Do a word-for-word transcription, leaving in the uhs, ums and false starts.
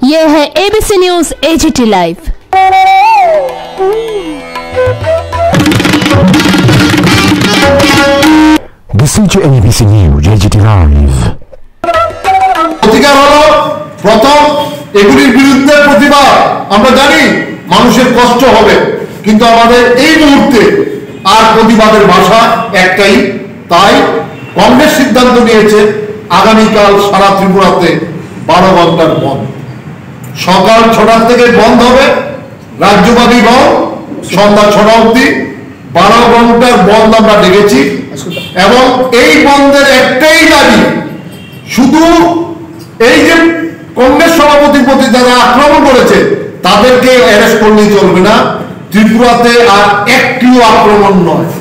ये है ABC news AGT live. This is A B C News A G T Live. অধিকার হলো প্রথম এগুলির বিরুদ্ধে প্রতিবাদ। আমরা জানি মানুষের কষ্ট হবে, কিন্তু আমাদের এই মুহূর্তে আর প্রতিবাদের ভাষা একটাই। তাই কংগ্রেস সিদ্ধান্ত নিয়েছে আগামীকাল সারা ত্রিপুরাতে বারো ঘন্টার বন্ধ। সকাল ছটার থেকে বন্ধ হবে, রাজ্যব্যাপী বন্ধ সন্ধ্যা ছটা অবধি বারো ঘন্টার বন্ধ আমরা ডেকেছি। এবং এই বন্ধের একটাই দাবি, শুধু এই যে কংগ্রেস সভাপতির প্রতি যারা আক্রমণ করেছে তাদেরকে অ্যারেস্ট করলেই চলবে না। ত্রিপুরাতে আর একটিও আক্রমণ নয়,